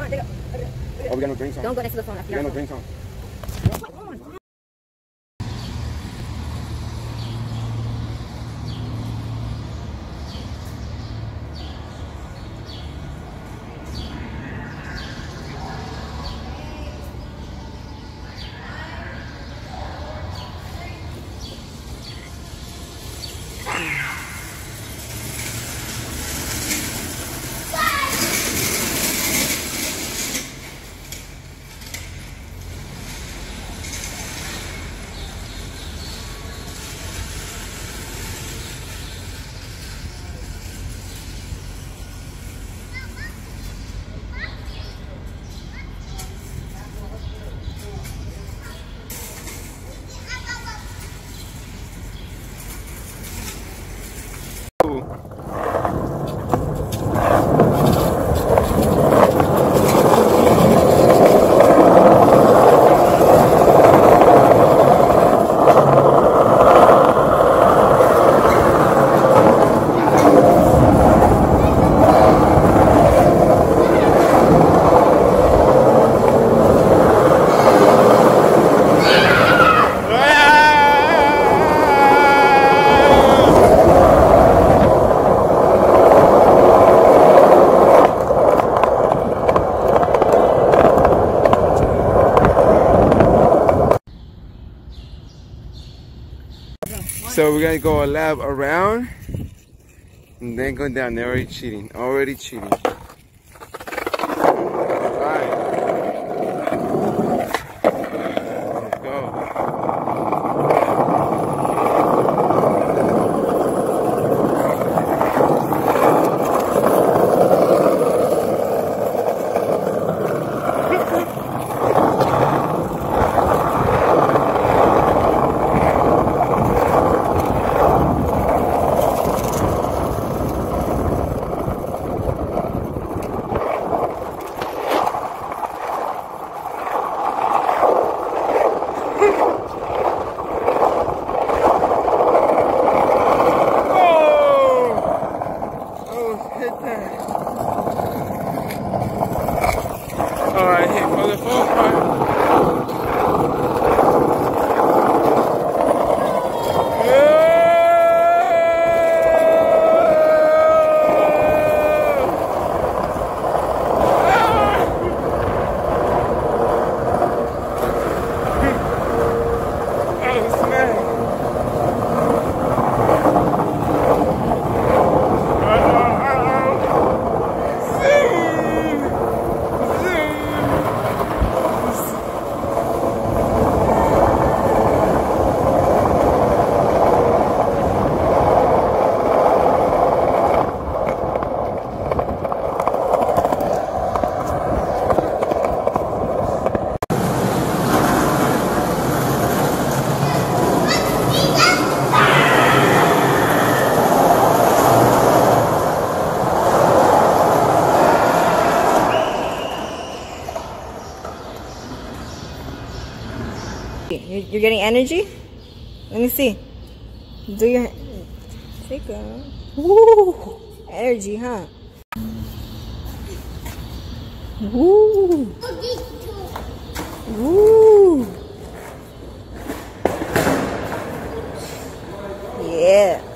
Oh, we got no drinks on. Don't go next to the phone. We got no drinks on. So we're gonna go a lap around and then go down. They're already cheating. Already cheating. Alright. Let's go. Alright, here for the full part. You're getting energy? Let me see. Do your... Take a... Woo! Energy, huh? Woo! Woo! Yeah.